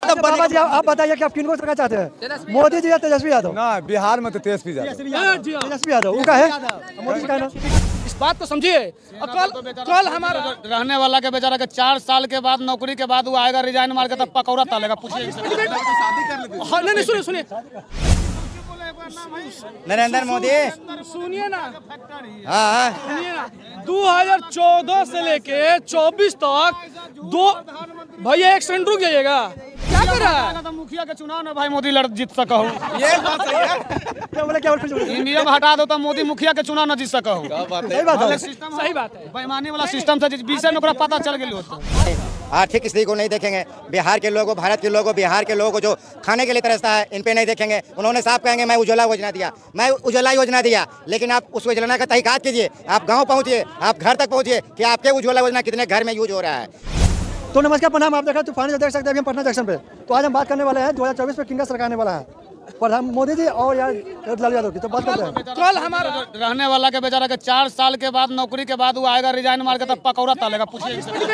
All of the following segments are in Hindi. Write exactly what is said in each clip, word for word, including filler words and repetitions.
यादव। बाबा जी आप बताइए कि आप किनको सरकार चाहते हैं, मोदी जी या तेजस्वी यादव? ना, बिहार में तो तेजस्वी यादव। तेजस्वी यादव उनका है, मोदी जी का है ना। इस बात को समझिए। कल कल हमारा रहने वाला के बेचारा के चार साल के बाद नौकरी के बाद वो आएगा रिजाइन मार के तब पकौड़ा तालेगा। पूछिए नहीं नहीं सुनिए सुनिए नरेंद्र मोदी सुनिए ना, हाँ सुनिए ना, दो हज़ार चौदह से लेके चौबीस तक दो भैया एक सेकंड रुक जाइएगा। क्या कर रहा है? मुखिया के चुनाव ना भाई मोदी लड़ जीत सका हो। ये बात सही है। क्या बोले क्या बोले? नियम हटा दो तो मोदी मुखिया के चुनाव न जीत सका हो। सही बात है, सही बात है। बेईमानी वाला सिस्टम से विषय में पता चल गया होता। आर्थिक स्थिति को नहीं देखेंगे, बिहार के लोगों, भारत के लोगों, बिहार के लोगों को जो खाने के लिए तरसता है इन पे नहीं देखेंगे। उन्होंने साफ कहेंगे मैं उज्ज्वला योजना दिया, मैं उज्ज्वला योजना दिया, लेकिन आप उस योजना का तहकीकात कीजिए, आप गांव पहुंचिए, आप घर तक पहुंचिए कि आपके उज्ज्वला योजना कितने घर में यूज हो रहा है। तो नमस्कार प्रणाम, आप देखा तूफान देख सकते हैं अभी हम पटना जंक्शन पे। तो आज हम बात करने वाले हैं दो हज़ार चौबीस में किनका सरकार आने वाला है, प्रधान मोदी जी और यार लालू यादव की। तो बात करते हैं। कल हमारा रहने वाला के बेचारा के चार साल के बाद नौकरी के बाद वो आएगा रिजाइन मार के तब पकौड़ा तालेगा। पूछिए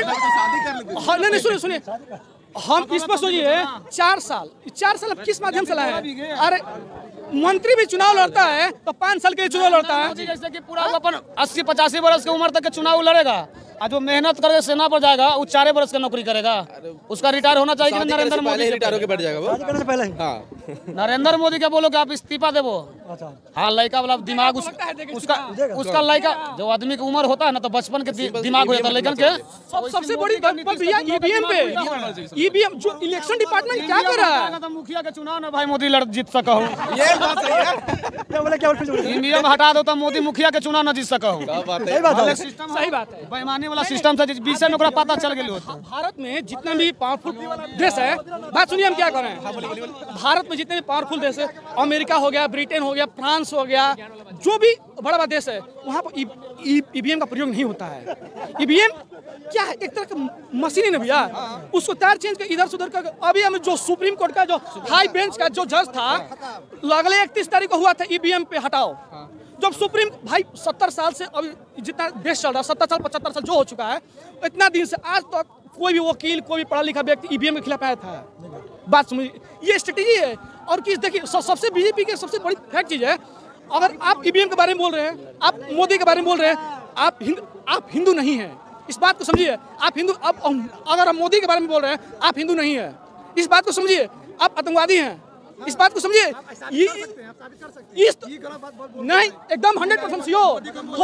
नहीं नहीं सुनिए सुनिए हम इस पर सोचिए, चार साल चार साल अब किस माध्यम से लाए हैं? अरे मंत्री भी चुनाव लड़ता है तो पाँच साल के चुनाव लड़ता है, जैसे कि पूरा अपन अस्सी पचासी वर्ष की उम्र तक के चुनाव लड़ेगा। और जो मेहनत करके सेना पर जाएगा वो चार वर्ष की नौकरी करेगा, उसका रिटायर होना चाहिए। नरेंद्र मोदी रिटायर होकर बैठ जाएगा वो से पहले। हाँ नरेंद्र मोदी क्या बोलो कि आप इस्तीफा देवो। हाँ लड़का वाला दिमाग उस, उसका उसका लड़का जो आदमी की उम्र होता है ना तो बचपन के दिमाग हो जाता है। लेकिन के सबसे बड़ी ईवीएम पे ईवीएम जो इलेक्शन डिपार्टमेंट क्या कर रहा है? मुखिया के चुनाव ना भाई मोदी लड़ जीत सका हो। ये बात सही है। क्या बोले क्या बोले? नियम हटा दो तो मोदी मुखिया के चुनाव न जीत सका हो। सही बात है, सही बात है। बेईमानी वाला सिस्टम से विषय में पता चल गया होता। भारत में जितने भी पावरफुल देश है, बात सुनिए हम क्या कर रहे हैं। भारत में जितने भी पावरफुल देश है, अमेरिका हो गया, ब्रिटेन हो गया, फ्रांस हो गया, जो भी बड़ा बड़ा देश है वहाँ पर ईवीएम का प्रयोग नहीं होता है। ईवीएम क्या है? एक तरह का मशीन है ना भैया, उसको तार चेंज कर इधर से उधर कर। अभी हम जो सुप्रीम कोर्ट का जो हाई बेंच का जो जज था, अगले इकतीस तारीख को हुआ था ईवीएम पे हटाओ। जब सुप्रीम भाई सत्तर साल से अभी जितना देश चल रहा है, सत्तर साल पचहत्तर साल जो हो चुका है, इतना दिन से आज तक तो कोई भी वकील, कोई भी पढ़ा लिखा व्यक्ति ईवीएम के खिलाफ आया था। बात समझिए, ये स्ट्रेटेजी है। और किस देखिए सबसे बीजेपी की सबसे बड़ी फैक्ट चीज है, अगर आप ईवीएम के बारे में बोल रहे हैं, आप मोदी के बारे में बोल रहे हैं, आप हिंदू आप हिंदू नहीं हैं। इस बात को समझिए। आप हिंदू अब अगर आप मोदी के बारे में बोल रहे हैं, आप हिंदू नहीं है। इस बात को समझिए। आप आतंकवादी हैं। इस बात को समझिए। ये इस नहीं एकदम हंड्रेड परसेंट श्योर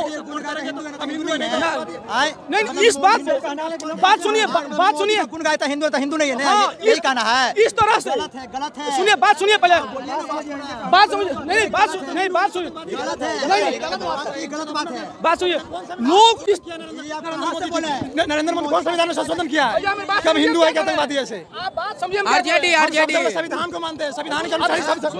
नहीं। इस बात बात सुनिए बात सुनिए गुण गाता हिंदू है तो हिंदू नहीं है, हाँ, यही कहना है। इस तरह से गलत है, गलत है। सुनिए बात सुनिए पहले बात सुनिए नहीं बात नहीं बात सुनिए नहीं गलत बात है। बात सुनिए। लोग इस नरेंद्र मोदी कौन संविधान में संशोधन किया है? कब हिंदू है क्या आतंकवादी है? ऐसे आप बात समझिए। आरजेडी आरजेडी संविधान को मानते हैं, संविधान के अनुसार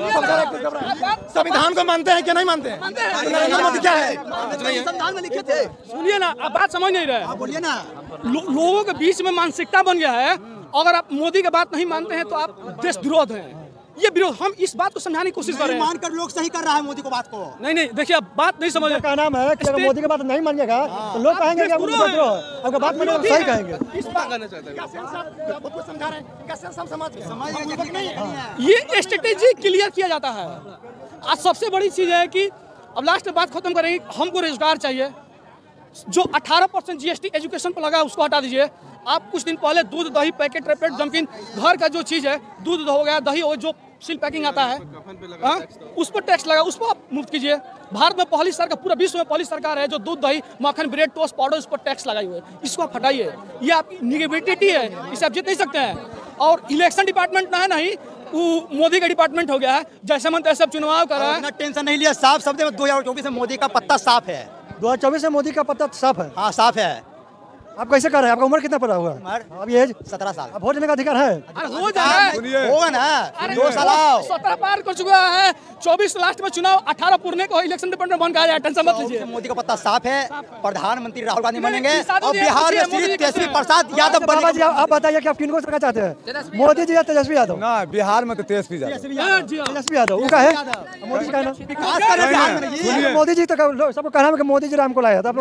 संविधान को मानते हैं कि नहीं मानते हैं? नरेंद्र मोदी क्या है? संविधान में लिखे थे। सुनिए ना, आप बात समझ नहीं रहे। बोलिए ना। लो, लोगों के बीच में मानसिकता बन गया है, अगर आप मोदी की बात नहीं मानते हैं तो आप देश विरोध हैं। ये विरोध हम इस बात को समझाने की कोशिश कर रहे हैं। मानकर लोग सही कर रहा है मोदी को बात को। नहीं नहीं देखिए आप बात नहीं समझ रहे। क्या नाम है कि अगर मोदी की बात नहीं मानिएगा तो लोग कहेंगे कि आप विरोध, अगर बात मानिएगा तो सही कहेंगे। इस बात कहना चाहते हैं समझा रहे हैं कैसे सब समाज के समाज ये स्ट्रेटेजी क्लियर किया जाता है। आज सबसे बड़ी चीज है कि अब लास्ट में बात खत्म करेंगे। हमको रोजगार चाहिए। जो अठारह परसेंट जीएसटी एजुकेशन पर लगा है उसको हटा दीजिए। आप कुछ दिन पहले दूध दही पैकेट रेपेट जमकिन घर का जो चीज़ है, दूध हो गया, दही हो, जो सील पैकिंग आता है आ, उस पर टैक्स लगा, उसको आप मुक्त कीजिए। भारत में पहली सरकार, पूरा विश्व में पहली सरकार है जो दूध दही मक्खन ब्रेड टोस्ट पाउडर उस पर टैक्स लगाई हुई है। इसको आप हटाइए। ये आपकी निगेटिविटी है, इसे आप जीत नहीं सकते हैं। और इलेक्शन डिपार्टमेंट ना है नहीं, वो मोदी का डिपार्टमेंट हो गया है। जैसे मन तैसे चुनाव कर रहा है। टेंशन नहीं लिया। साफ शब्द में दो हजार चौबीस में मोदी का पत्ता साफ है। दो हजार चौबीस में मोदी का पत्ता साफ है। हाँ साफ है। आप कैसे कर रहे हैं? आपका उम्र कितना पड़ा हुआ है? अभी एज सत्रह साल। अब वोट देने का अधिकार है? अरे हो जाए होगा ना। दो साल सत्रह पार कर चुका है। चौबीस लास्ट में चुनाव, अठारह पुरने को इलेक्शन डिपार्टमेंट बन गया। टेंशन मत लीजिए। मोदी का पत्ता साफ है। प्रधानमंत्री राहुल गांधी बनेंगे और बिहार में श्री तेजस्वी प्रसाद यादव बनेंगे। आप बताइए कि आप किनको सरकार चाहते हैं, मोदी जी या तेजस्वी यादव? ना, बिहार में तो तेजस्वी यादव। तेजस्वी यादव उनका है, मोदी जी का है। विकास कर रहे हैं मोदी जी। तो सबको कहना है कि मोदी जी राम को लाया था।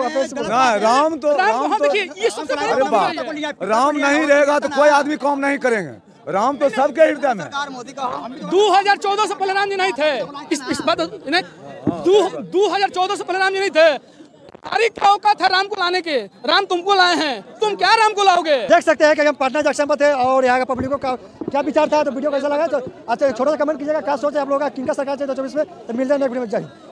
राम तो राम तो राम नहीं रहेगा तो कोई आदमी काम नहीं करेंगे। राम तो सबके हृदय में। दो हजार चौदह से पहले राम जी नहीं थे। इस, इस बात नहीं दो दो हजार चौदह से पहले राम जी नहीं थे। तारीख क्या औकात है राम को लाने के? राम तुमको लाए हैं, तुम क्या राम को लाओगे? देख सकते हैं कि हम पटना जंक्शन पर थे और यहाँ का पब्लिक का क्या विचार था। तो वीडियो कैसा लगा तो अच्छा छोटा सा कमेंट कीजिएगा। क्या सोच है आप लोगों का, किनका सरकार चाहिए दो चौबीस में। तो मिलते हैं नेक्स्ट वीडियो में। जय हिंद।